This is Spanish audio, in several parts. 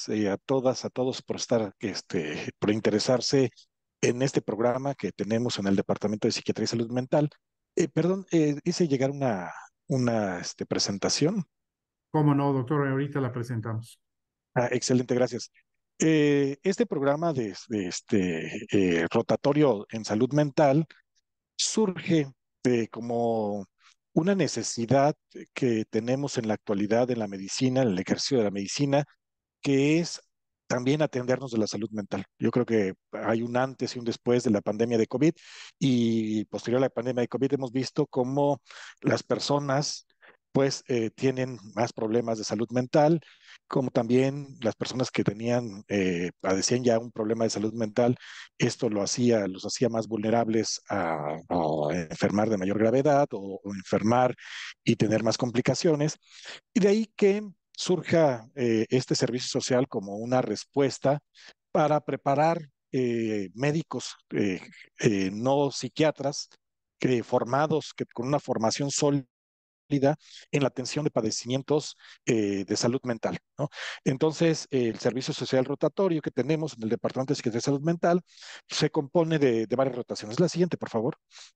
gracias a todas, a todos por estar, por interesarse en este programa que tenemos en el Departamento de Psiquiatría y Salud Mental. Perdón, hice llegar una presentación. ¿Cómo no, doctor? Ahorita la presentamos. Excelente, gracias. Este programa rotatorio en salud mental surge como una necesidad que tenemos en la actualidad en la medicina, en el ejercicio de la medicina, que es también atendernos de la salud mental. Yo creo que hay un antes y un después de la pandemia de COVID y posterior a la pandemia de COVID hemos visto cómo las personas tienen más problemas de salud mental, como también las personas que padecían ya un problema de salud mental, esto los hacía más vulnerables a enfermar de mayor gravedad o enfermar y tener más complicaciones. Y de ahí que surja este servicio social como una respuesta para preparar médicos no psiquiatras formados con una formación sólida en la atención de padecimientos de salud mental, ¿no? Entonces, el servicio social rotatorio que tenemos en el Departamento de Psiquiatría y Salud Mental se compone de varias rotaciones. La siguiente, por favor.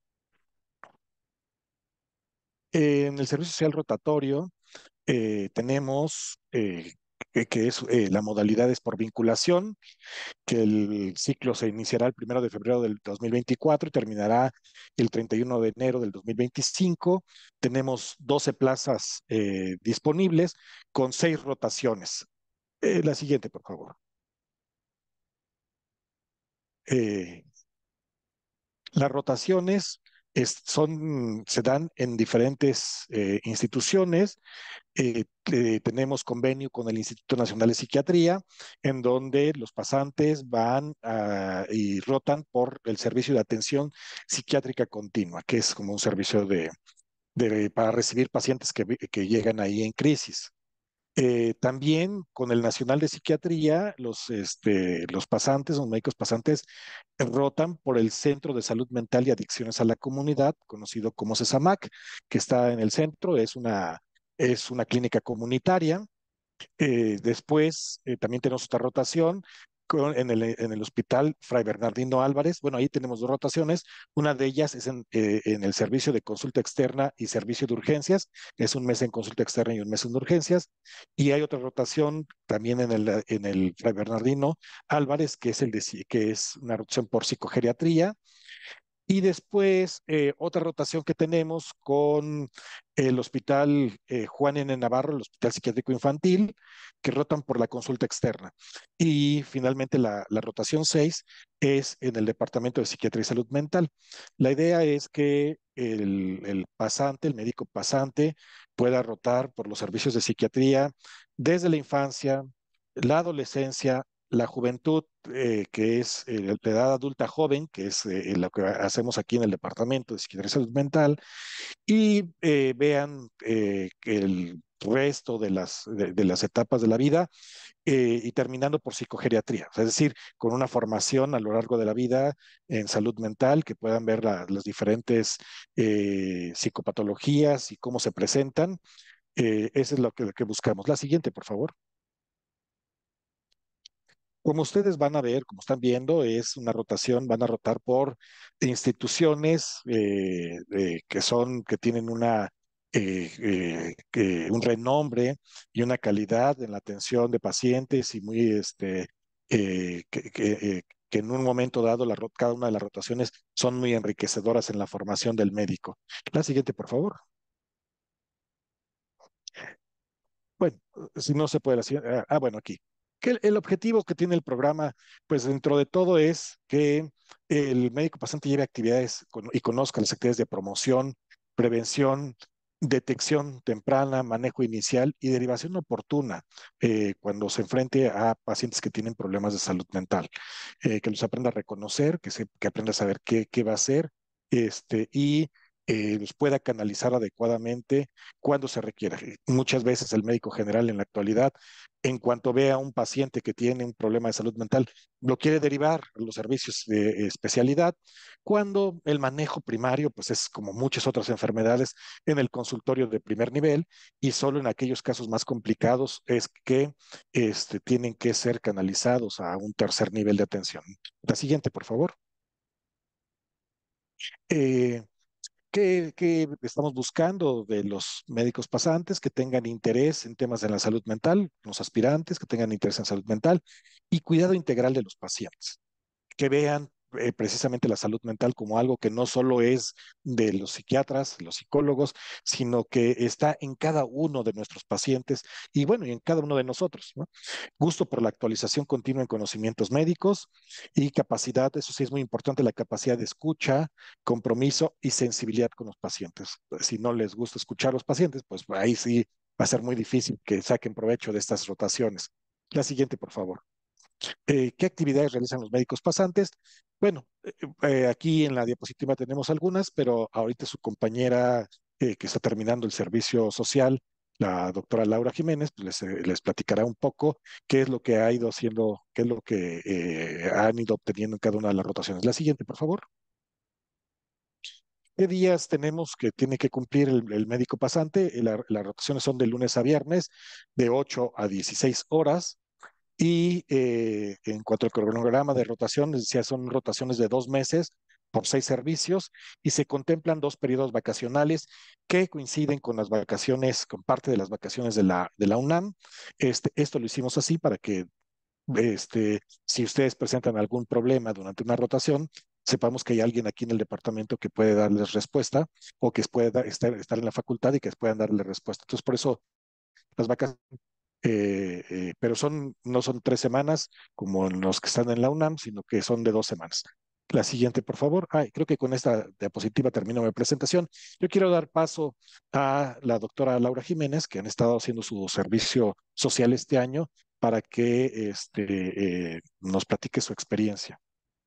En el servicio social rotatorio tenemos que es la modalidad es por vinculación, que el ciclo se iniciará el 1 de febrero del 2024 y terminará el 31 de enero del 2025. Tenemos 12 plazas disponibles con 6 rotaciones. La siguiente, por favor. Eh, las rotaciones se dan en diferentes instituciones. Tenemos convenio con el Instituto Nacional de Psiquiatría, en donde los pasantes van y rotan por el servicio de atención psiquiátrica continua, que es como un servicio para recibir pacientes que llegan ahí en crisis. También con el Nacional de Psiquiatría, los pasantes, los médicos pasantes, rotan por el Centro de Salud Mental y Adicciones a la Comunidad, conocido como CESAMAC, que está en el centro, es una clínica comunitaria. Después también tenemos otra rotación en el Hospital Fray Bernardino Álvarez. Bueno, ahí tenemos dos rotaciones. Una de ellas es en el servicio de consulta externa y servicio de urgencias. Es un mes en consulta externa y un mes en urgencias. Y hay otra rotación también en el Fray Bernardino Álvarez, que es una rotación por psicogeriatría. Y después, otra rotación que tenemos con el Hospital Juan N. Navarro, el Hospital Psiquiátrico Infantil, que rotan por la consulta externa. Y finalmente, la rotación 6 es en el Departamento de Psiquiatría y Salud Mental. La idea es que el pasante, el médico pasante, pueda rotar por los servicios de psiquiatría desde la infancia, la adolescencia, la juventud, que es la edad adulta joven, que es lo que hacemos aquí en el Departamento de Psiquiatría y Salud Mental, y vean que el resto de las etapas de la vida y terminando por psicogeriatría, o sea, es decir, con una formación a lo largo de la vida en salud mental, que puedan ver las diferentes psicopatologías y cómo se presentan. Eso es lo que buscamos. La siguiente, por favor. Como ustedes van a ver, como están viendo, es una rotación, van a rotar por instituciones que tienen un renombre y una calidad en la atención de pacientes y que en un momento dado cada una de las rotaciones son muy enriquecedoras en la formación del médico. La siguiente, por favor. Bueno, si no se puede, bueno, aquí. Que el objetivo que tiene el programa, pues dentro de todo es que el médico pasante lleve actividades y conozca las actividades de promoción, prevención, detección temprana, manejo inicial y derivación oportuna cuando se enfrente a pacientes que tienen problemas de salud mental. Que los aprenda a reconocer, que aprenda a saber qué va a hacer, y los pueda canalizar adecuadamente cuando se requiera. Muchas veces el médico general en la actualidad, en cuanto ve a un paciente que tiene un problema de salud mental, lo quiere derivar a los servicios de especialidad, cuando el manejo primario, pues es como muchas otras enfermedades, en el consultorio de primer nivel, y solo en aquellos casos más complicados es que tienen que ser canalizados a un tercer nivel de atención. La siguiente, por favor. Eh, ¿Qué estamos buscando de los médicos pasantes? Que tengan interés en temas de la salud mental, los aspirantes que tengan interés en salud mental y cuidado integral de los pacientes, que vean precisamente la salud mental como algo que no solo es de los psiquiatras, los psicólogos, sino que está en cada uno de nuestros pacientes y bueno, y en cada uno de nosotros, ¿no? Gusto por la actualización continua en conocimientos médicos y capacidad, eso sí es muy importante, la capacidad de escucha, compromiso y sensibilidad con los pacientes. Si no les gusta escuchar a los pacientes, pues ahí sí va a ser muy difícil que saquen provecho de estas rotaciones. La siguiente, por favor. ¿Qué actividades realizan los médicos pasantes? Bueno, aquí en la diapositiva tenemos algunas, pero ahorita su compañera que está terminando el servicio social, la doctora Laura Jiménez, pues les platicará un poco qué es lo que ha ido haciendo, qué es lo que han ido obteniendo en cada una de las rotaciones. La siguiente, por favor. ¿Qué días tenemos que tiene que cumplir el médico pasante? Las rotaciones son de lunes a viernes, de 8 a 16 horas. Y en cuanto al cronograma de rotación, les decía, son rotaciones de 2 meses por 6 servicios y se contemplan 2 periodos vacacionales que coinciden con las vacaciones, con parte de las vacaciones de la UNAM. Esto lo hicimos así para que si ustedes presentan algún problema durante una rotación, sepamos que hay alguien aquí en el departamento que puede darles respuesta o que puede estar en la facultad y que puedan darle respuesta. Entonces, por eso las vacaciones pero no son 3 semanas como en los que están en la UNAM, sino que son de 2 semanas. La siguiente, por favor. Ay, creo que con esta diapositiva termino mi presentación. Yo quiero dar paso a la doctora Laura Jiménez, que han estado haciendo su servicio social este año, para que nos platique su experiencia.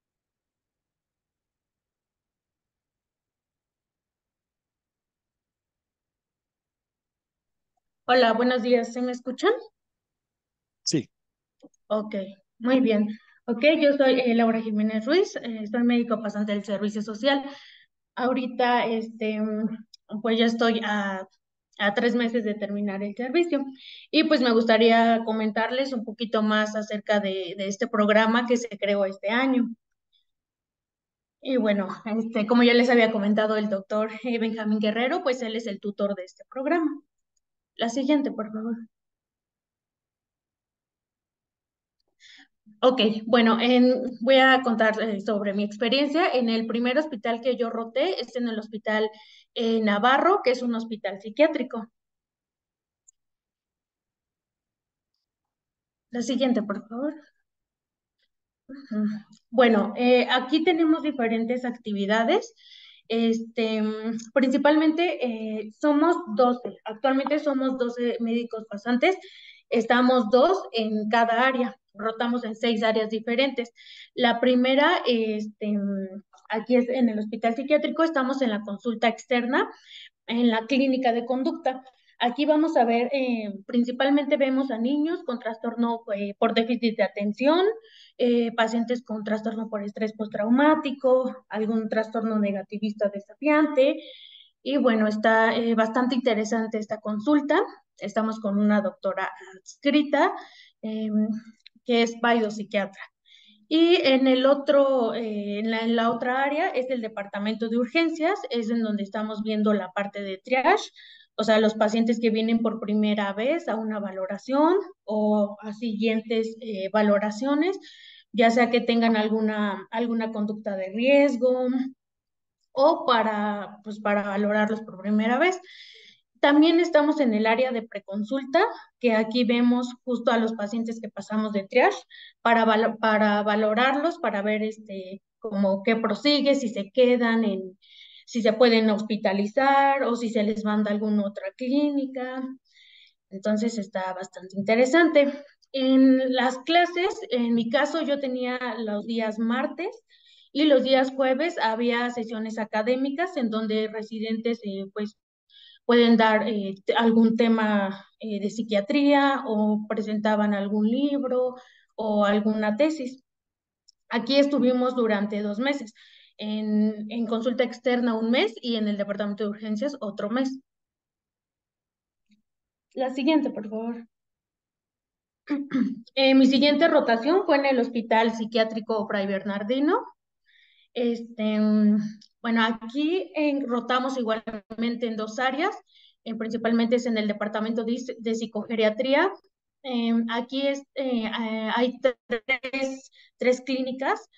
Hola, buenos días. ¿Se me escuchan? Sí, Ok, muy bien. Ok, yo soy Laura Jiménez Ruiz, soy médico pasante del Servicio Social. Ahorita, pues ya estoy a 3 meses de terminar el servicio y pues me gustaría comentarles un poquito más acerca de este programa que se creó este año. Y bueno, como ya les había comentado el doctor Benjamín Guerrero, pues él es el tutor de este programa. La siguiente, por favor. Ok, bueno, voy a contar sobre mi experiencia. En el primer hospital que yo roté es en el hospital Navarro, que es un hospital psiquiátrico. La siguiente, por favor. Ujú. Bueno, aquí tenemos diferentes actividades. Principalmente somos 12. Actualmente somos 12 médicos pasantes. Estamos dos en cada área. Rotamos en 6 áreas diferentes. La primera, aquí es en el hospital psiquiátrico, estamos en la consulta externa, en la clínica de conducta. Aquí vamos a ver, principalmente vemos a niños con trastorno por déficit de atención, pacientes con trastorno por estrés postraumático, algún trastorno negativista desafiante. Y bueno, está bastante interesante esta consulta. Estamos con una doctora adscrita, eh, que es psiquiatra. Y en el otro, en la otra área es el departamento de urgencias, es en donde estamos viendo la parte de triage, o sea, los pacientes que vienen por primera vez a una valoración o a siguientes valoraciones, ya sea que tengan alguna conducta de riesgo o pues, para valorarlos por primera vez. También estamos en el área de preconsulta, que aquí vemos justo a los pacientes que pasamos de triage para valorarlos, para ver como qué prosigue, si se quedan si se pueden hospitalizar o si se les manda a alguna otra clínica. Entonces está bastante interesante. En las clases, en mi caso, yo tenía los días martes Y los días jueves había sesiones académicas en donde residentes pues pueden dar algún tema de psiquiatría o presentaban algún libro o alguna tesis. Aquí estuvimos durante 2 meses, en consulta externa 1 mes y en el departamento de urgencias otro mes. La siguiente, por favor. Mi siguiente rotación fue en el Hospital Psiquiátrico Fray Bernardino. Bueno, aquí rotamos igualmente en 2 áreas, principalmente es en el departamento de psicogeriatría. Aquí hay tres clínicas.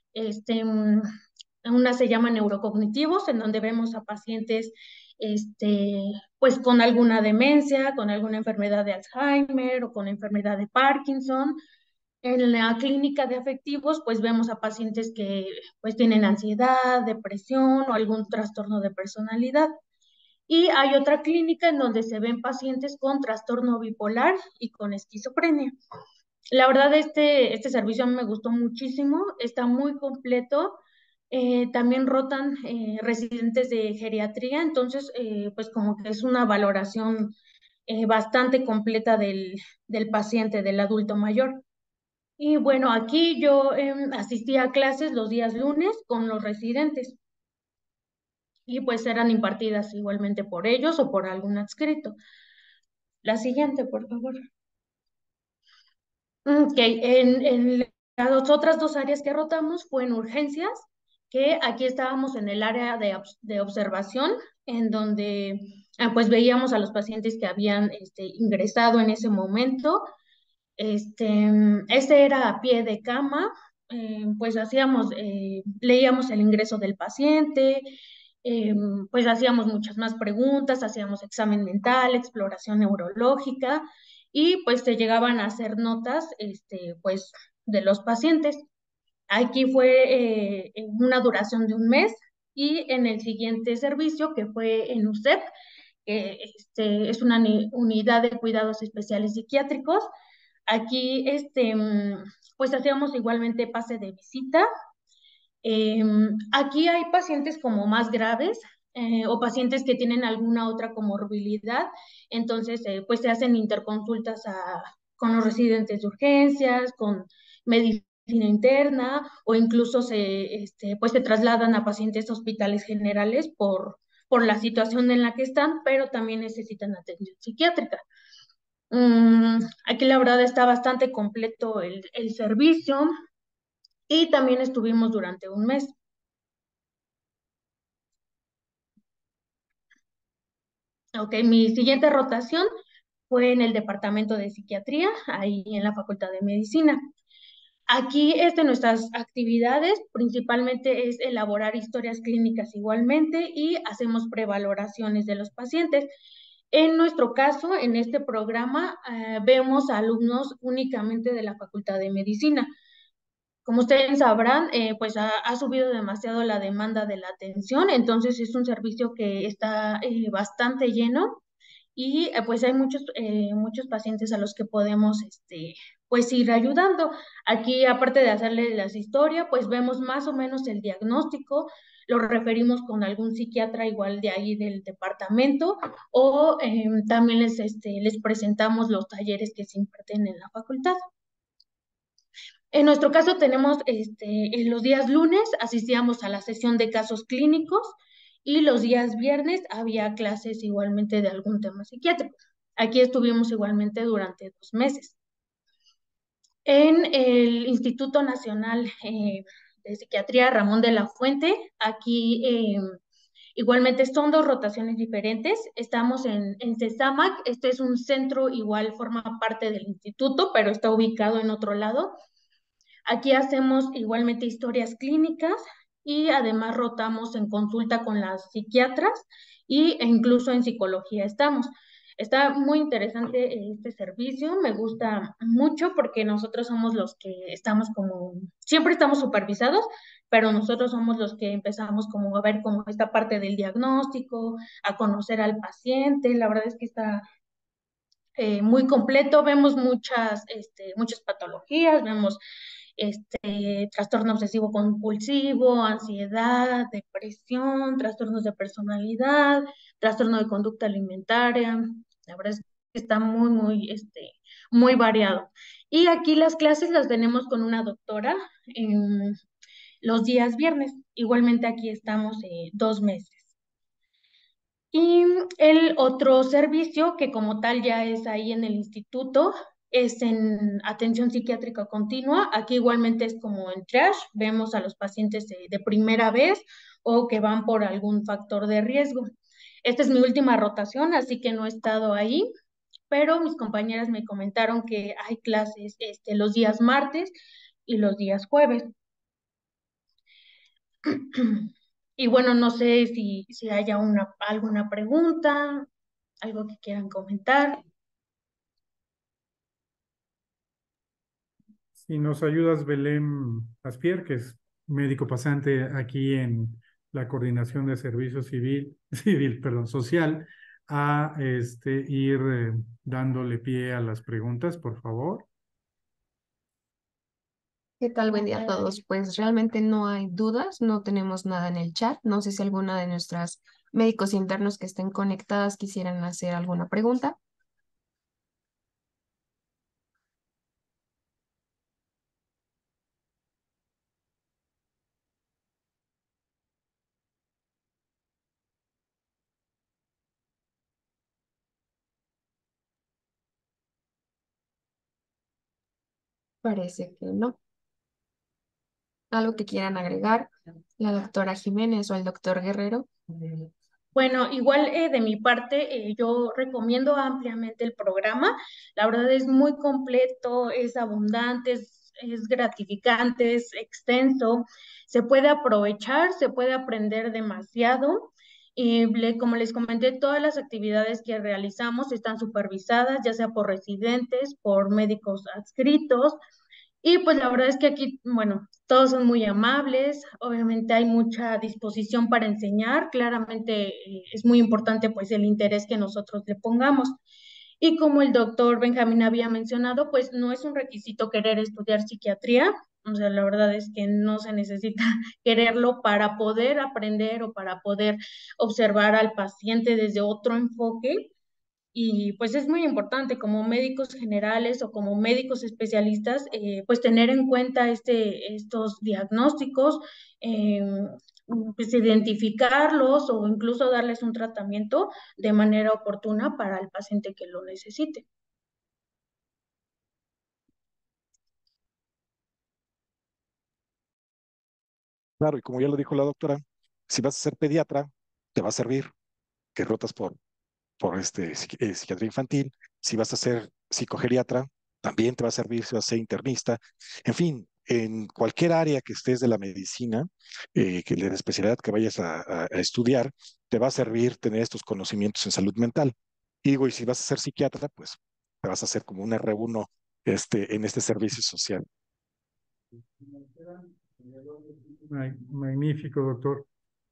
Una se llama neurocognitivos, en donde vemos a pacientes pues con alguna demencia, con alguna enfermedad de Alzheimer o con enfermedad de Parkinson. En la clínica de afectivos, pues vemos a pacientes que pues tienen ansiedad, depresión o algún trastorno de personalidad. Y hay otra clínica en donde se ven pacientes con trastorno bipolar y con esquizofrenia. La verdad, este servicio me gustó muchísimo, está muy completo. También rotan residentes de geriatría, entonces, pues como que es una valoración bastante completa del paciente, del adulto mayor. Y bueno, aquí yo asistía a clases los días lunes con los residentes y pues eran impartidas igualmente por ellos o por algún adscrito. La siguiente, por favor. Ok, en las otras 2 áreas que rotamos fue en urgencias, que aquí estábamos en el área de observación, en donde pues veíamos a los pacientes que habían ingresado en ese momento. Este era a pie de cama, pues leíamos el ingreso del paciente, eh, pues hacíamos muchas más preguntas, hacíamos examen mental, exploración neurológica y pues se llegaban a hacer notas, pues de los pacientes. Aquí fue una duración de 1 mes y en el siguiente servicio que fue en UCEP, que es una unidad de cuidados especiales psiquiátricos. Aquí, pues hacíamos igualmente pase de visita. Aquí hay pacientes como más graves o pacientes que tienen alguna otra comorbilidad, entonces, pues se hacen interconsultas con los residentes de urgencias, con medicina interna o incluso pues se trasladan a pacientes a hospitales generales por la situación en la que están, pero también necesitan atención psiquiátrica. Aquí la verdad está bastante completo el servicio y también estuvimos durante 1 mes. Ok, mi siguiente rotación fue en el departamento de psiquiatría, ahí en la Facultad de Medicina. Aquí nuestras actividades principalmente es elaborar historias clínicas igualmente y hacemos prevaloraciones de los pacientes. En nuestro caso, en este programa, vemos a alumnos únicamente de la Facultad de Medicina. Como ustedes sabrán, pues ha subido demasiado la demanda de la atención, entonces es un servicio que está bastante lleno y pues hay muchos pacientes a los que podemos pues ir ayudando. Aquí, aparte de hacerles las historias, pues vemos más o menos el diagnóstico, lo referimos con algún psiquiatra igual de ahí del departamento o también les presentamos los talleres que se imparten en la facultad. En nuestro caso tenemos, en los días lunes asistíamos a la sesión de casos clínicos y los días viernes había clases igualmente de algún tema psiquiátrico. Aquí estuvimos igualmente durante 2 meses. En el Instituto Nacional de Psiquiatría Ramón de la Fuente, aquí igualmente son 2 rotaciones diferentes. Estamos en CESAMAC, este es un centro igual, forma parte del instituto, pero está ubicado en otro lado. Aquí hacemos igualmente historias clínicas y además rotamos en consulta con las psiquiatras e incluso en psicología estamos. Está muy interesante este servicio, me gusta mucho porque nosotros somos los que estamos siempre estamos supervisados, pero nosotros somos los que empezamos como a ver como esta parte del diagnóstico, a conocer al paciente. La verdad es que está muy completo, vemos muchas patologías, vemos trastorno obsesivo compulsivo, ansiedad, depresión, trastornos de personalidad, trastorno de conducta alimentaria. La verdad es que está muy variado. Y aquí las clases las tenemos con una doctora los días viernes. Igualmente aquí estamos 2 meses. Y el otro servicio, que como tal ya es ahí en el instituto, es en atención psiquiátrica continua. Aquí igualmente es como en triage, vemos a los pacientes de primera vez o que van por algún factor de riesgo. Esta es mi última rotación, así que no he estado ahí, pero mis compañeras me comentaron que hay clases los días martes y los días jueves. Y bueno, no sé si haya alguna pregunta, algo que quieran comentar. Si nos ayudas, Belén Aspier, que es médico pasante aquí en la Coordinación de Servicio Social, a ir dándole pie a las preguntas, por favor. ¿Qué tal? Buen día a todos. Pues realmente no hay dudas, no tenemos nada en el chat. No sé si alguna de nuestras médicos internos que estén conectadas quisieran hacer alguna pregunta. Parece que no. ¿Algo que quieran agregar? La doctora Jiménez o el doctor Guerrero. Bueno, igual de mi parte, yo recomiendo ampliamente el programa. La verdad es muy completo, es abundante, es gratificante, es extenso. Se puede aprovechar, se puede aprender demasiado. Y como les comenté, todas las actividades que realizamos están supervisadas, ya sea por residentes, por médicos adscritos. Y pues la verdad es que aquí, bueno, todos son muy amables, obviamente hay mucha disposición para enseñar, claramente es muy importante pues el interés que nosotros le pongamos. Y como el doctor Benjamín había mencionado, pues no es un requisito querer estudiar psiquiatría, o sea, la verdad es que no se necesita quererlo para poder aprender o para poder observar al paciente desde otro enfoque. Y pues es muy importante como médicos generales o como médicos especialistas, pues tener en cuenta estos diagnósticos, eh, pues identificarlos o incluso darles un tratamiento de manera oportuna para el paciente que lo necesite. Claro, y como ya lo dijo la doctora, si vas a ser pediatra, te va a servir que rotas por psiquiatría infantil. Si vas a ser psicogeriatra, también te va a servir si vas a ser internista. En fin, en cualquier área que estés de la medicina, que de la especialidad que vayas a estudiar, te va a servir tener estos conocimientos en salud mental. Y digo, y si vas a ser psiquiatra, pues te vas a hacer como un R1 en este servicio social. Magnífico, doctor.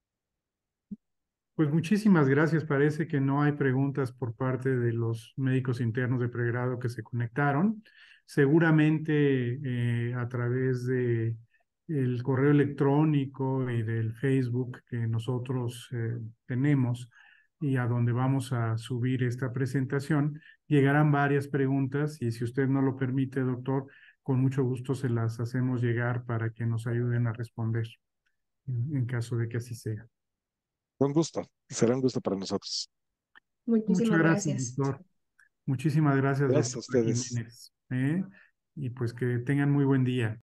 Pues muchísimas gracias. Parece que no hay preguntas por parte de los médicos internos de pregrado que se conectaron. Seguramente a través de el correo electrónico y del Facebook que nosotros tenemos y a donde vamos a subir esta presentación, llegarán varias preguntas y si usted no lo permite, doctor, con mucho gusto se las hacemos llegar para que nos ayuden a responder en caso de que así sea. Con gusto, será un gusto para nosotros. Muchas Muchísimas gracias, gracias. doctor. Muchísimas gracias, Gracias a doctor ustedes. Jiménez. Y pues que tengan muy buen día.